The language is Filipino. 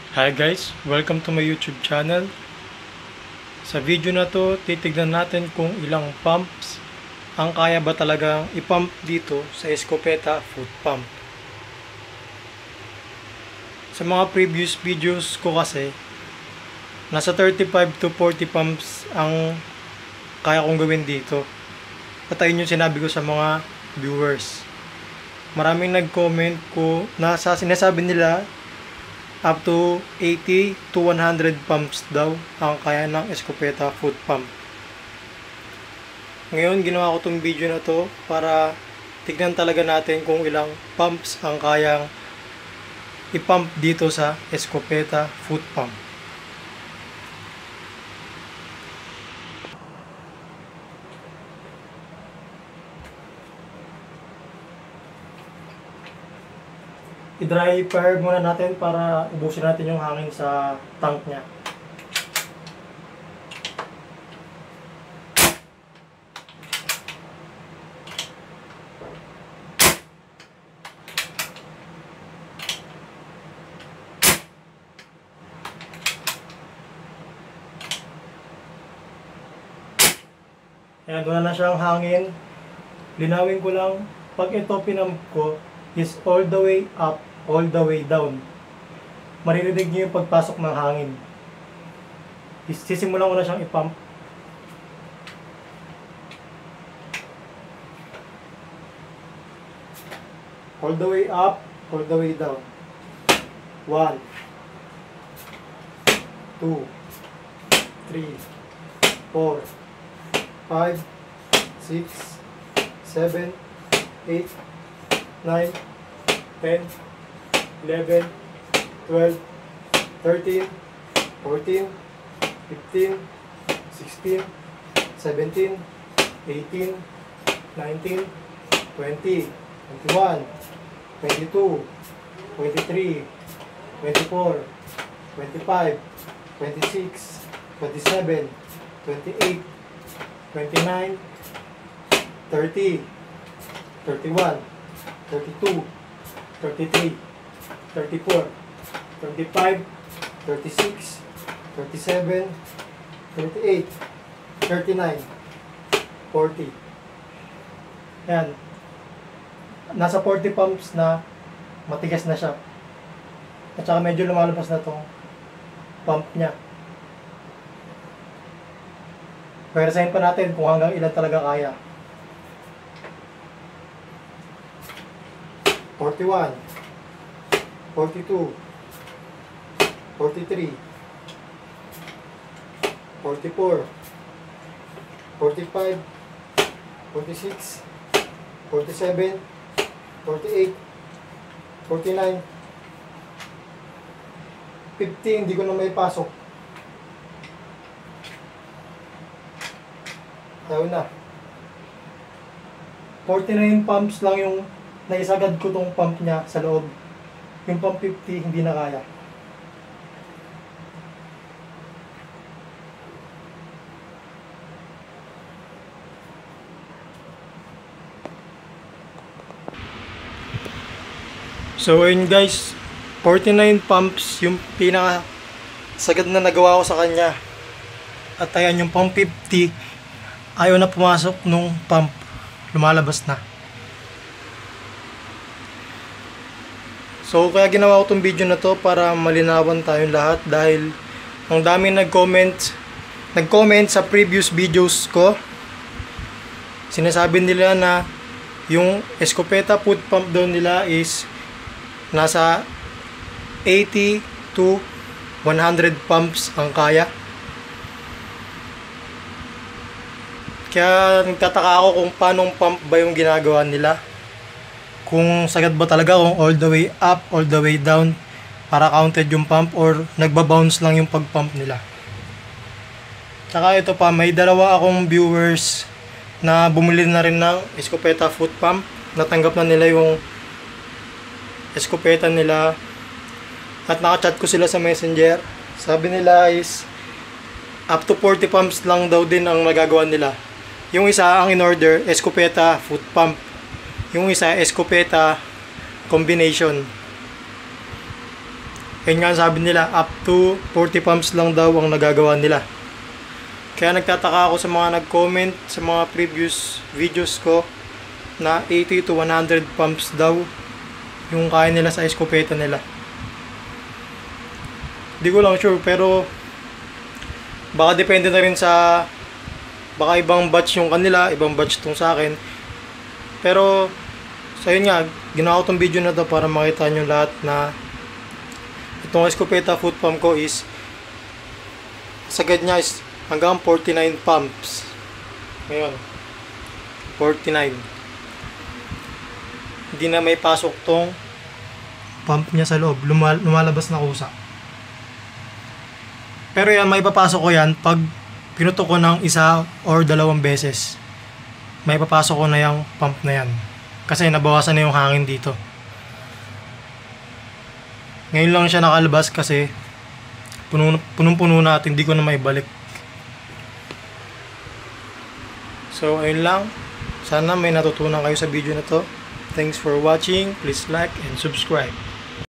Hi guys, welcome to my YouTube channel. Sa video na to, titignan natin kung ilang pumps ang kaya ba talagang ipump dito sa Escopeta foot pump. Sa mga previous videos ko kasi, nasa 35 to 40 pumps ang kaya kong gawin dito. At ayun yung sinabi ko sa mga viewers. Maraming nag-comment ko na sinasabi nila up to 80 to 100 pumps daw ang kaya ng Escopeta foot pump. Ngayon ginawa ko tong video na to para tignan talaga natin kung ilang pumps ang kayang ipump dito sa Escopeta foot pump. I-dry fire muna natin para ubusin natin yung hangin sa tank niya. Ayan, wala na siyang hangin. Linawin ko lang, pag ito pinump ko is all the way up, all the way down. Maririnig niyo yung pagpasok ng hangin. Sisimulan ko na siyang ipump. All the way up, all the way down. 1 2 3 4 5 6 7 8 9 10 11 12 13 14 15 16 17 18 19 20 21 22 23 24 25 26 27 28 29 30 31 32 33 34 35 36 37 38 39 40. Yan. Nasa 40 pumps na, matigas na siya. At saka medyo lumalabas na tong pump niya. Pwerasahin pa natin kung hanggang ilan talaga kaya. 41 42 43 44 45 46 47 48 49 50, hindi ko na may pasok. Ayaw na. 49 pumps lang yung naisagad ko tong pump niya sa loob. Yung pump 50 hindi na kaya. So ayun guys, 49 pumps yung pinaka sagad na nagawa ko sa kanya. At ayan yung pump 50, ayaw na pumasok nung pump, lumalabas na. So kaya ginawa ko tong video na to para malinawan tayong lahat dahil ang dami nag-comment sa previous videos ko. Sinasabi nila na yung Escopeta foot pump daw nila is nasa 80 to 100 pumps ang kaya. Kaya nagtataka ako kung paanong pump ba yung ginagawa nila. Kung sagad ba talaga, kung all the way up, all the way down para counted yung pump or nagbabounce lang yung pag-pump nila. Tsaka ito pa, may dalawa akong viewers na bumili na rin ng Escopeta foot pump. Natanggap na nila yung Escopeta nila at nakachat ko sila sa Messenger. Sabi nila is up to 40 pumps lang daw din ang nagagawa nila. Yung isa ang in-order Escopeta foot pump, yung isa Escopeta combination. Ayun nga sabi nila, up to 40 pumps lang daw ang nagagawa nila. Kaya nagtataka ako sa mga nag-comment sa mga previous videos ko na 80 to 100 pumps daw yung kaya nila sa eskopeta nila. Di ko lang sure, pero baka depende na rin sa, baka ibang batch yung kanila, ibang batch tong sa akin. Pero so yun nga, ginawa ko tong video na to para makita nyo lahat na itong eskopeta foot pump ko is sagad niya is hanggang 49 pumps. Ngayon 49. Hindi na may pasok tong pump niya sa loob, lumalabas na kusa. Pero yan, may papasok ko yan pag pinutok ko ng isa or dalawang beses. May papasok ko na yung pump na yan kasi nabawasan na yung hangin dito. Ngayon lang siya nakalabas kasi punong-puno na at hindi ko na maibalik. So ayun lang, sana may natutunan kayo sa video na to. Thanks for watching, please like and subscribe.